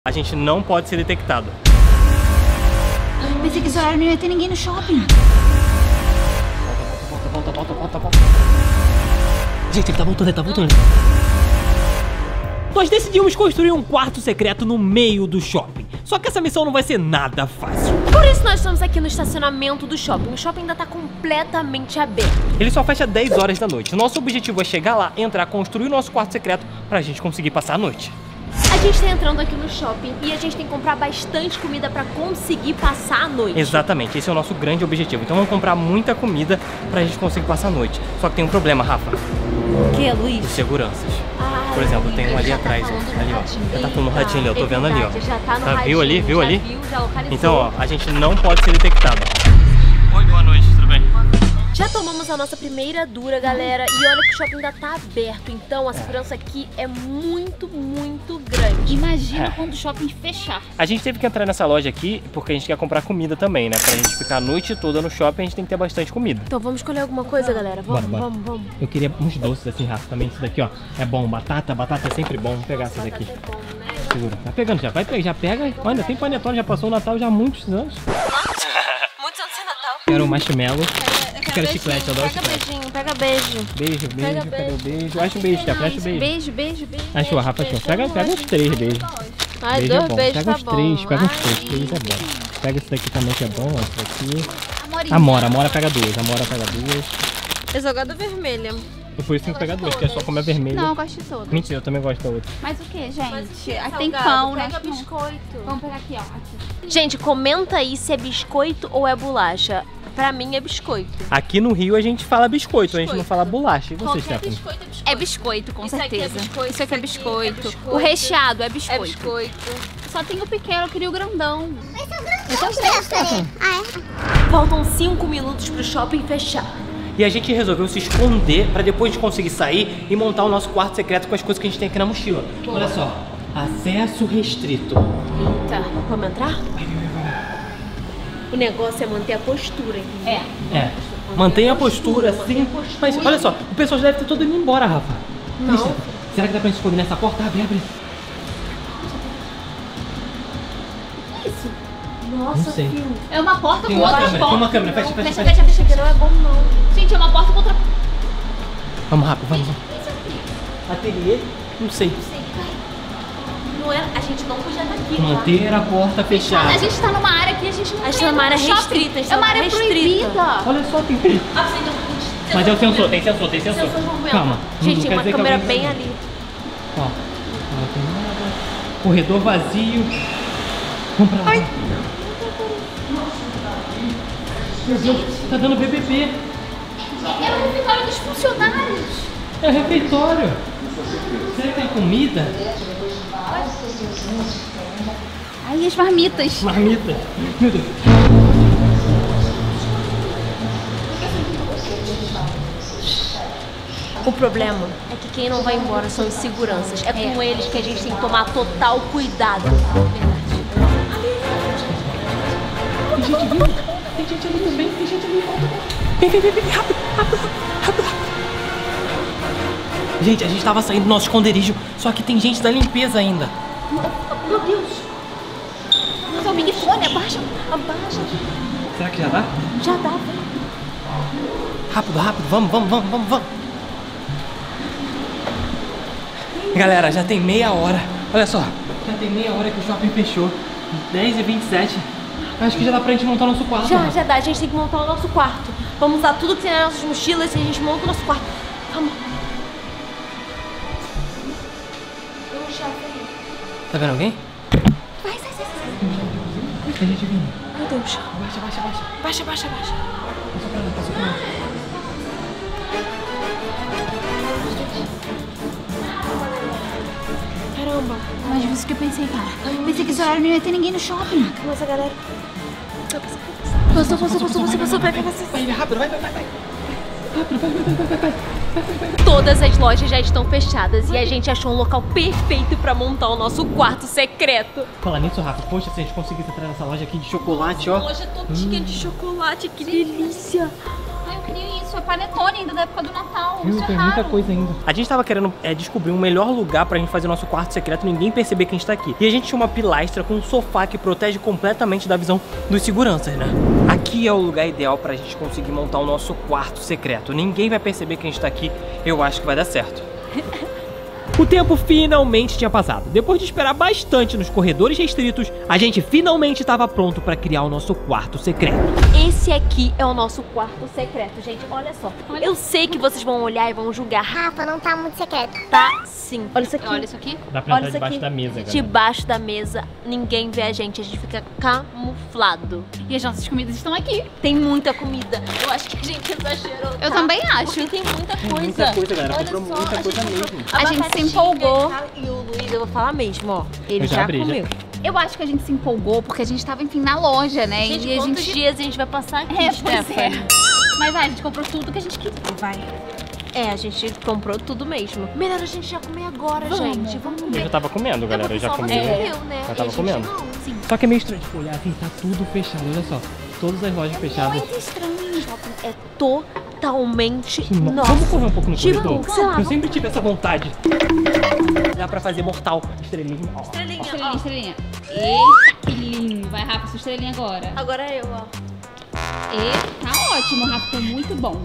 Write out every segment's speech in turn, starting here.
A gente não pode ser detectado. Pensei que esse horário não ia ter ninguém no shopping. Volta. Gente, ele tá voltando. Nós decidimos construir um quarto secreto no meio do shopping. Só que essa missão não vai ser nada fácil. Por isso nós estamos aqui no estacionamento do shopping. O shopping ainda tá completamente aberto. Ele só fecha 10 horas da noite. Nosso objetivo é chegar lá, entrar, construir o nosso quarto secreto pra gente conseguir passar a noite. A gente tá entrando aqui no shopping e a gente tem que comprar bastante comida pra conseguir passar a noite. Exatamente, esse é o nosso grande objetivo. Então vamos comprar muita comida pra gente conseguir passar a noite. Só que tem um problema, Rafa. O que, Luiz? Os seguranças. Por exemplo, tem um ali atrás, ó. Ali, ó. Já tá falando ratinho ali, eu tô vendo ali, ó. Já tá no Tá, radinho, viu ali? Viu ali? Já localizou. Então, ó, a gente não pode ser detectado. Oi, boa noite, tudo bem? Já tomamos a nossa primeira dura, galera. E olha que o shopping ainda tá aberto. Então a segurança aqui é muito grande. Imagina quando o shopping fechar. A gente teve que entrar nessa loja aqui porque a gente quer comprar comida também, né? Pra gente ficar a noite toda no shopping, a gente tem que ter bastante comida. Então vamos escolher alguma coisa, galera. Vamos. Eu queria uns doces assim, Rafa, também. Isso daqui, ó, é bom. Batata é sempre bom. Vamos pegar essas aqui. É bom, né? Segura. Tá pegando já. Vai pegar, já pega. Olha, tem panetone, já passou o Natal já há muitos anos. Muitos anos sem Natal. Quero marshmallow. Eu quero chiclete, eu adoro Pega chiclete. beijinho, pega beijo. Beijo, cadê o beijo? Acha o beijo, Steph, acha o beijo. Beijo. Achou, Rafa, achou. Pega uns 3 beijos. Ai, Beijo é 2 bom. beijos Pega tá uns bom. 3, pega uns Ai. 3, 3 é bom. Pega esse daqui também que é bom, ó, esse aqui. Amorinha. Amora pega 2, Amora pega 2. Eu só gosto da vermelha. E por isso tem que pegar 2, que é só comer a vermelha. Não, eu gosto de todas. Mentira, eu também gosto da outra. Mas o que, gente? Aí tem Salgado, pão, né? Pega biscoito. Vamos pegar aqui, ó. Aqui. Gente, comenta aí se é biscoito ou é bolacha. Pra mim é biscoito. Aqui no Rio a gente fala biscoito, a gente não fala bolacha. E você, Qualquer Stephanie? biscoito é biscoito. É biscoito, com Isso aqui é certeza. biscoito, Isso aqui é isso aqui biscoito. é biscoito. O recheado é É biscoito. biscoito. Só tem o pequeno, eu queria o grandão. Faltam 5 minutos pro shopping fechar. E a gente resolveu se esconder pra depois de conseguir sair e montar o nosso quarto secreto com as coisas que a gente tem aqui na mochila. Olha só, acesso restrito. Eita, vamos entrar? O negócio é manter a postura, entendeu? É, mantenha a postura assim. Mas olha só, o pessoal já deve ter todo indo embora, Rafa. Não. Será que dá pra gente esconder nessa porta? Abre. Nossa, Não sei. filho. É uma porta Tem com uma outras câmera, tem uma portas. câmera, fecha. Fecha que não é bom não. Gente, é uma porta com outra... Vamos rápido, vamos. Ateliê? Não sei. Não é, a gente não podia estar aqui, tá? Manter a porta fechada. A gente tá numa área que a gente não A gente tem tá numa área no shopping. restrita, a gente É uma tá área restrita. proibida. Olha só, tem. Ah, você ainda... Mas é o sensor, tem sensor. Calma. Gente, não tem quer uma dizer que câmera alguém- bem ali. Ó, não tem nada. Corredor vazio. Vamos pra lá. Meu Deus, tá dando BBB. É o refeitório dos funcionários. É o refeitório. Será que tem comida? Aí as marmitas. Marmita. Meu Deus. O problema é que quem não vai embora são os seguranças. É com eles que a gente tem que tomar total cuidado. Tem gente vindo. Tem gente ali também. Tem gente ali. Vem. Rápido. Gente, a gente tava saindo do nosso esconderijo, só que tem gente da limpeza ainda. Meu Deus! Mas é o microfone, abaixa. Será que já dá? Já dá, velho. Rápido, vamos. Galera, já tem meia hora. Olha só, já tem meia hora que o shopping fechou. 10h27. Acho que já dá pra gente montar o nosso quarto. Já dá. A gente tem que montar o nosso quarto. Vamos usar tudo que tem nas nossas mochilas e a gente monta o nosso quarto. Vamos. Vamos, chefe. Tá vendo alguém? Vai. Tem gente vindo. Meu Deus. Baixa. Baixa. Passou pra lá. Caramba. Mas isso que eu pensei, cara. Pensei que esse horário não ia ter ninguém no shopping. Nossa, galera. Passou. Vai. Vai, rápido, vai. Todas as lojas já estão fechadas e a gente achou um local perfeito pra montar o nosso quarto secreto. Falar nisso, Rafa, poxa, se a gente conseguisse entrar nessa loja aqui de chocolate, ó. Loja todinha de chocolate, que delícia. Isso é panetone ainda da época do Natal. Isso é Tem raro. muita coisa ainda. A gente tava querendo descobrir um melhor lugar pra gente fazer nosso quarto secreto e ninguém perceber que a gente tá aqui. E a gente tinha uma pilastra com um sofá que protege completamente da visão dos seguranças, né? Aqui é o lugar ideal pra gente conseguir montar o nosso quarto secreto. Ninguém vai perceber que a gente tá aqui. Eu acho que vai dar certo. O tempo finalmente tinha passado. Depois de esperar bastante nos corredores restritos, a gente finalmente estava pronto para criar o nosso quarto secreto. Esse aqui é o nosso quarto secreto, gente. Olha só. Eu sei que vocês vão olhar e vão julgar. Rafa, não tá muito secreto. Tá sim. Olha isso aqui. Olha isso aqui. Dá pra Olha entrar isso debaixo aqui. da mesa, galera. Debaixo da mesa, ninguém vê a gente fica camuflado. E as nossas comidas estão aqui. Tem muita comida. Eu acho que a gente exagerou. Eu tá? também acho. Porque tem muita coisa. Muita coisa, galera. Olha Comprou só, muita coisa mesmo. A gente se empolgou. E o Luiz, eu vou falar mesmo, ó. Ele Eu já já abri, comeu. Eu acho que a gente se empolgou porque a gente tava, enfim, na loja, né? Gente, e a quantos gente... dias a gente vai passar aqui, É, pois Stephanie? é. Mas a gente comprou tudo que a gente queria. Vai. É, a gente comprou tudo mesmo. Melhor a gente já comer agora, gente. Vamos Eu comer. já tava comendo, galera. Eu já comi. Você comeu, né? Já E a tava gente comendo. não. Sim. Só que é meio estranho, tipo, olhar assim, tá tudo fechado, olha só. Todas as lojas fechadas. Muito estranho. É totalmente Vamos nosso. correr um pouco no Tipo, corredor? sei lá, Eu sempre tive essa vontade. Dá pra fazer mortal. Estrelinha. Ó. Estrelinha, Estrelinha, ó. estrelinha. Eita, que lindo. Vai, Rafa, sua estrelinha agora. Agora eu, ó. E tá ótimo, Rafa, ficou muito bom.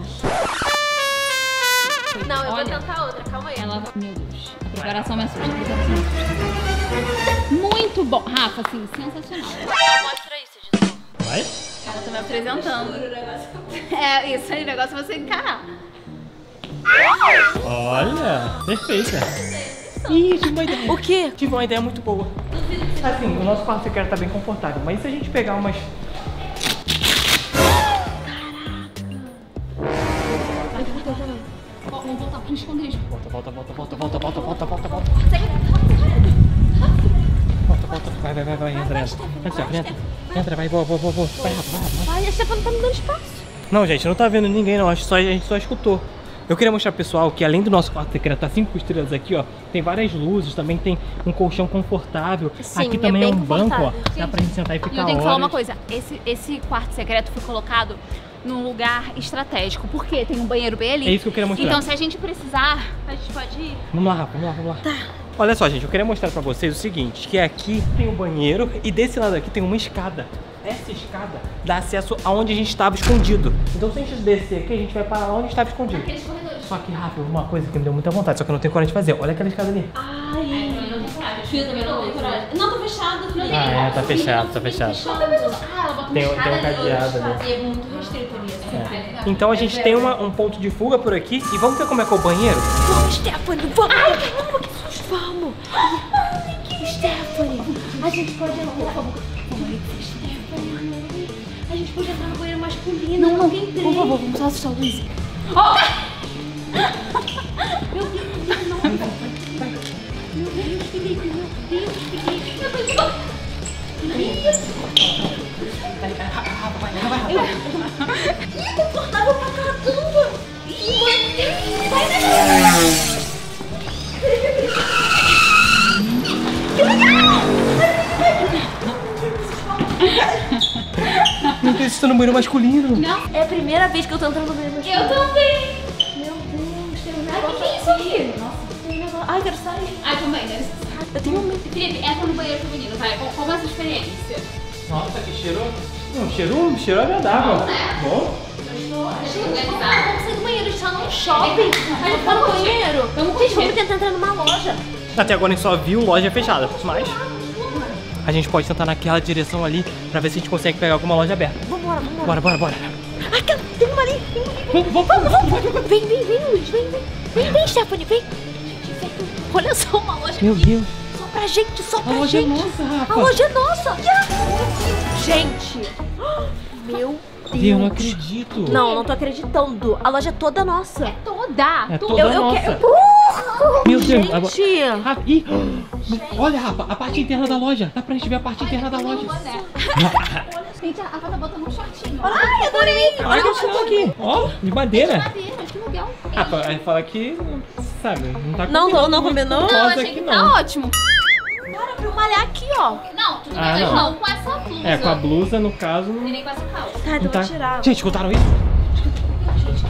Não, eu Olha, vou tentar outra, calma aí. ela... Meu Deus, a preparação me assusta, a preparação me assusta. Muito bom. Rafa, assim, sensacional. Mostra isso, Jesus. Vai? Ela tá me apresentando. É, isso aí, o negócio é você encarar. Olha, perfeita. Ih, tive uma ideia. O quê? Tive uma ideia muito boa. Assim, o nosso quarto secreto tá bem confortável, mas e se a gente pegar umas... Ó, vamos voltar pro esconderijo. Volta. Volta. Vai, entra. Entra, vai, boa. Vai, rápido. Ai, a Stephanie tá me dando espaço. Não, gente, não tá vendo ninguém não, a gente só escutou. Eu queria mostrar pro pessoal que além do nosso quarto secreto, tá 5 estrelas aqui, ó, tem várias luzes, também tem um colchão confortável. Sim, aqui é também é bem um banco, ó, confortável. dá pra gente sentar e ficar E eu tenho que falar uma horas. coisa, esse quarto secreto foi colocado num lugar estratégico, porque tem um banheiro bem ali. É isso que eu queria mostrar. Então se a gente precisar, a gente pode ir. Vamos lá, Rafa, vamos lá. Tá. Olha só, gente, eu queria mostrar pra vocês o seguinte, que aqui tem um banheiro e desse lado aqui tem uma escada. Essa escada dá acesso aonde a gente estava escondido. Então se a gente descer aqui, a gente vai parar onde estava escondido. Aqueles corredores. Só que, Rafa, uma coisa que me deu muita vontade, só que eu não tenho coragem de fazer. Olha aquela escada ali. Ai, Fio também não tem coragem. Não, tá fechado. Não tem Ah, é, tá fechado. Ah, ela bota uma Tem um escada cadeado ali. E é muito restrito ali, assim. Então a gente tem um ponto de fuga por aqui e vamos ver como é que é o banheiro? vamos, Stephanie, vamos. Ai, caramba, que susto. Vamos. Stephanie, a gente pode entrar. Por favor. Stephanie, a gente pode entrar no banheiro masculino. Não, Ninguém por favor, vamos só assustar o Luiz. Confortável pra caramba. Meu Deus, isso tá no banheiro masculino. É a primeira vez que eu tô entrando no banheiro masculino. Eu também. Meu Deus, tem um Ai, negócio que é isso aqui? Nossa, tem um negócio. Ai, quero sair. Ai, também, né? Eu tenho medo. Felipe, entra no banheiro feminino, vai. Como é essa experiência? Nossa, que cheiro. Um cheiro agradável. Bom? Vamos sair do banheiro, a gente tá num shopping. A gente tá no banheiro. Gente, vamos tentar entrar numa loja. Até agora a gente só viu loja fechada, mas a gente pode tentar naquela direção ali pra ver se a gente consegue pegar alguma loja aberta. Vambora. Bora. Ai, cara, tem uma ali. Vamos. Vem, Luiz, vem, Stephanie, vem. Olha só uma loja Meu aqui. Deus. Só pra gente, só pra A loja é gente. nossa, Rafa. A loja é nossa. Gente. Meu Deus. Eu não acredito. Não tô acreditando. A loja é toda nossa. Toda. É toda nossa. Meu Deus. Gente. Rafa, ih, olha, Rafa, a parte interna da loja. Dá pra gente ver a parte interna da loja. Gente, a Rafa tá botando um shortinho. Ai, adorei. Olha que legal aqui. Ó, de madeira. Madeira, que legal. Rafa, aí fala que, sabe, não tá Não combinou? Não, rosa achei aqui que não. tá ótimo. Cara, pra eu malhar aqui, ó. Não, tudo bem, Ah, mas não. não com essa blusa. É, com a blusa, no caso, E não nem com essa calça. Tá, então tá. vou tirar. Gente, escutaram isso?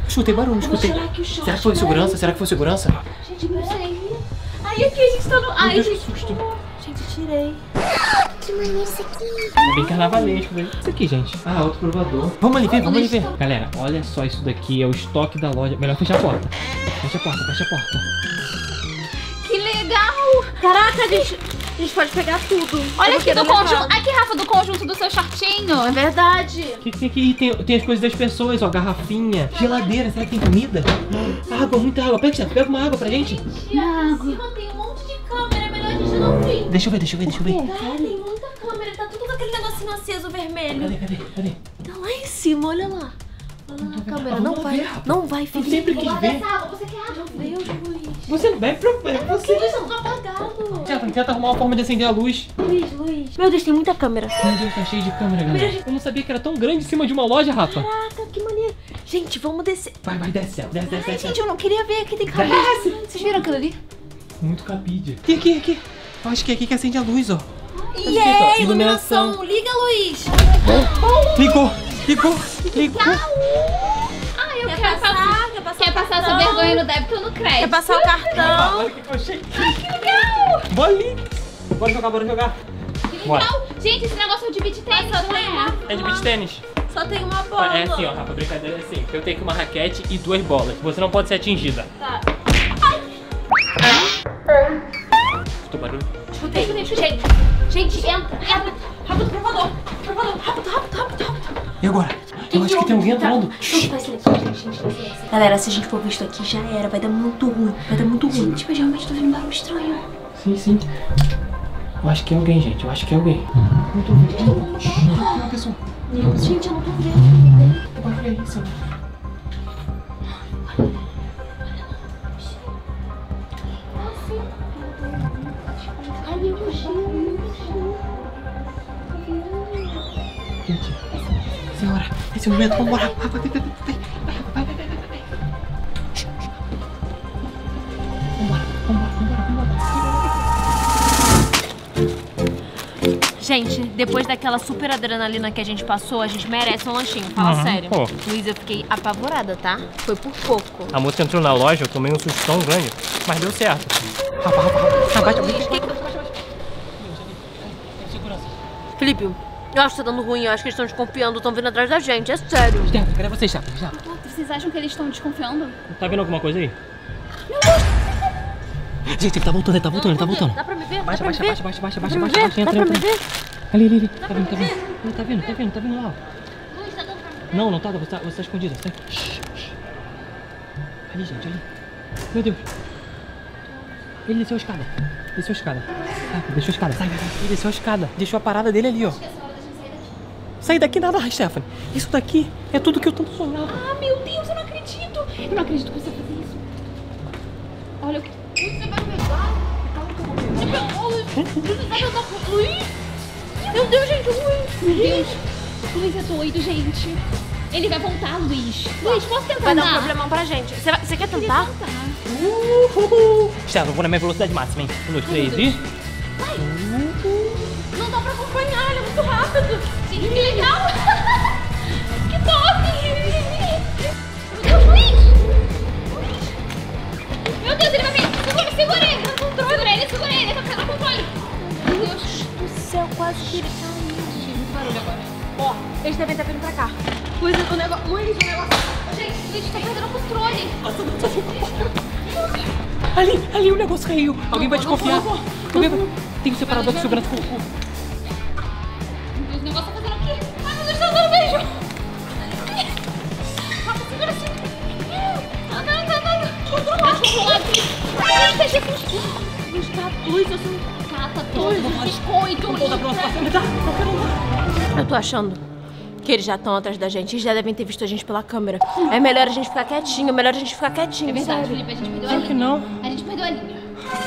Escutei barulho, escutei. Será que foi segurança? Será que foi segurança? Gente, não sei. Ai, aqui a gente tá no... Ai, Deus, gente. que susto. Gente, tirei. Que maneiro isso aqui. É bem carnavalesco, velho. Isso aqui, gente. Ah, outro provador. Vamos ali ver, vamos ali ver. Galera, olha só isso daqui. É o estoque da loja. Melhor fechar a porta. Fecha a porta, fecha a porta. Que legal! Caraca, a gente pode pegar tudo. Olha Eu aqui vou do querer conjunto. levar. Aqui, Rafa, do conjunto do seu shortinho. É verdade. O que tem aqui? Tem as coisas das pessoas, ó. Garrafinha, geladeira. Será que tem comida? Água, muita água. Pega uma água pra gente. Acima tem um monte de câmera, é melhor a gente não vir. Deixa eu ver. Cara, tem muita câmera, tá tudo com aquele negocinho aceso vermelho. Cadê? Tá lá em cima, olha lá. Olha lá a câmera, Vamos não lá vai, ver, rapaz. não vai, Felipe. sempre quis ver. Essa água, você quer água? Meu Deus, Luiz. Você não bebe pra você. Luiz, tá apagado. Tenta arrumar uma forma de acender a luz. Luiz. Meu Deus, tem muita câmera. Meu Deus, tá cheio de câmera, galera. Eu não sabia que era tão grande em cima de uma loja, Rafa. Caraca, que maneiro. Gente, vamos descer. Vai, desce. Ai, gente, eu não queria ver aqui, tem câmera. Vocês viram aquilo ali? Muito cabide. Aqui. Eu acho que é aqui que acende a luz, ó. E é, iluminação. iluminação. Liga, Luiz. Ligou. Ah, eu quero passar. Quer passar essa vergonha no débito ou no crédito? Quer passar o cartão? Olha o que eu achei. Ai, que legal! Bolinha. Bora jogar. Que Bora. legal! Gente, esse negócio é de beat tênis, não é? É de beach tênis. Só tem uma bola. É assim, ó, Rafa, brincadeira é assim. Eu tenho aqui uma raquete e 2 bolas. Você não pode ser atingida. Tá. Escutou barulho? Escutei. Gente, entra. Rápido, provador. Rápido. E agora? Eu acho que tem alguém entrando. Galera, se a gente for visto aqui, já era. Vai dar muito ruim. Gente, mas realmente tô vendo um barulho estranho. Sim. Eu acho que é alguém, gente. Não tô vendo. Tem uma pessoa. Gente, eu não tô vendo. Que barulho é isso? Gente, senhora, esse é o momento. Vambora. Vai. Gente, depois daquela super adrenalina que a gente passou, a gente merece um lanchinho. Fala sério. pô. Luiz, eu fiquei apavorada, tá? Foi por pouco. A moça entrou na loja, eu tomei um susto tão grande, mas deu certo. Rafa, bate. Segurança. Felipe, eu acho que tá dando ruim. Eu acho que eles estão desconfiando, estão vindo atrás da gente. É sério. Stefan, cadê você, Stefan? Vocês acham que eles estão desconfiando? Tá vendo alguma coisa aí? Gente, ele tá voltando. Dá pra me ver? Baixa, Dá pra me ver? entra. Ali. Tá vendo lá? Luiz, tá dando pra mim? Não tá, você tá escondido. Você tá... Ali, gente, ali. Meu Deus. Ele desceu a escada. Desceu a escada. Sai. Ele desceu a escada. Deixou a parada dele ali, ó. Acho que é essa hora da gente sair daqui. Sair daqui nada, Stephanie. Isso daqui é tudo que eu tanto sonhava. Ah, meu Deus, eu não acredito. Eu não acredito que você vai fazer isso. Olha o que... Você vai pegar? Você pegou, Luiz? Você vai pegar com Luiz? Meu Deus, gente, o Luiz. Meu Deus. O Luiz é doido, gente. Ele vai voltar, Luiz. Luiz, posso tentar Vai dar um andar? problemão pra gente. Você quer tentar? Stephanie, eu vou na minha velocidade máxima, hein? 1, 2, 3 e... Não dá pra acompanhar, ele é muito rápido. Gente, que legal. Que top. Meu Deus, Luiz. Meu Deus, ele vai vir. Segura ele. Segura ele. Tá ficando no controle. Meu Deus Do céu, quase que ele caiu. Gente, muito barulho agora. Ó, eles devem estar vindo pra cá. Luiz, o negócio... Gente, Luiz tá perdendo o controle. Ali o negócio caiu. Alguém vai desconfiar. Tem um separador de segurança com o cu. Meu Deus, o negócio tá fazendo o quê? Ai, meu Deus, tá dando beijo. Rafa, segura assim. Anda. Controlado. Eita, Jesus. Luiz, eu sou... Tá todo biscoito, Luiz. Eu tô achando que eles já estão atrás da gente. Eles já devem ter visto a gente pela câmera. É melhor a gente ficar quietinho. É verdade, Felipe, a gente perdeu a linha. que não. A gente perdeu a linha.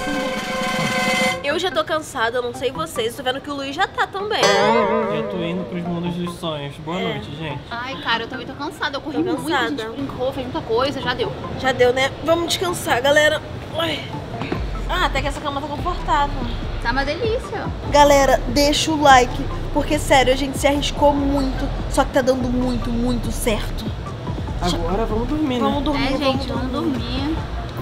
Eu já tô cansada, eu não sei vocês. Tô vendo que o Luiz já tá também. Eu tô indo pros mundos dos sonhos. Boa noite, gente. Ai, cara, eu também tô cansada. Eu corri Tô muito, a cansada. gente brincou, fez muita coisa, já deu. Já deu, né? Vamos descansar, galera. Ai. Ah, até que essa cama tá confortável. Tá uma delícia. Galera, deixa o like, porque sério, a gente se arriscou muito, só que tá dando muito certo. Agora vamos dormir, né? Vamos dormir, gente, vamos dormir.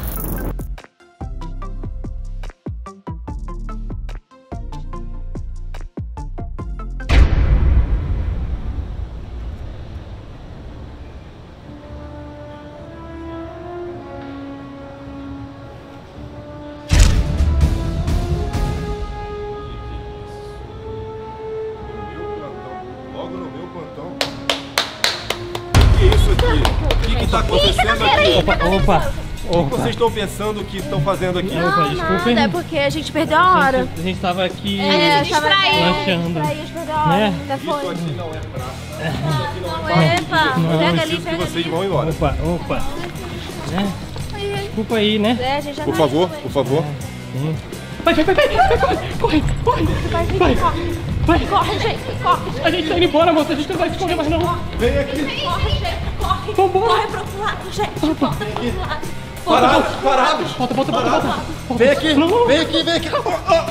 Logo no meu plantão. O que é isso aqui? O que está acontecendo aqui? Opa. O que vocês estão pensando que estão fazendo aqui? Opa, desculpem. Nada, é porque a gente perdeu a hora. A gente tava aqui Distraído. lanchando. A gente perdeu a hora. Né? Até Isso foi. aqui não é praça. Epa, pega ali, Preciso que pega vocês ali. vão embora. Opa. Né? Desculpa aí, né? É, a gente já Por tá favor, indo. por favor. Vai, corre. Vai. Corre, gente, corre. A gente tá indo embora, moça. A gente não vai escorrer mais, não. Vem aqui. Corre, gente, corre. Vambora. Corre pro outro lado, gente. Volta pro outro lado. Parados. Volta. Vem aqui. Não. Vem aqui. Vai, dá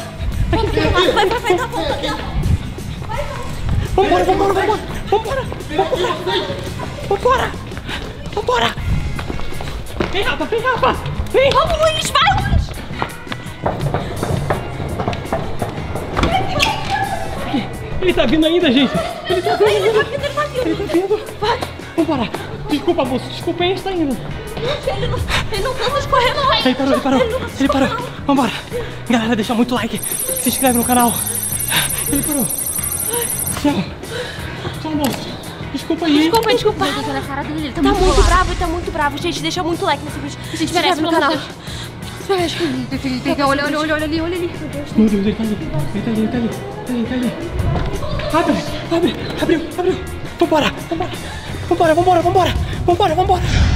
volta aqui, ó. Vambora. Vem, Rafa. Vem. Vamos, Luiz, vai, Luiz. Ele tá vindo ainda, gente. Ele tá vindo. Vai. Vambora. Desculpa, moço. Desculpa, a gente tá indo. Ele não cansa de correr, não. Ele parou. Vambora. Galera, deixa muito like. Se inscreve no canal. Ele parou. Tchau, moço. Desculpa aí. Desculpa. Olha a cara dele, ele Tá muito bravo, ele tá muito bravo. Gente, deixa muito like nesse vídeo. A gente merece no canal. Olha ali. Meu Deus, ele tá ali. Abre. Abriu. Vambora.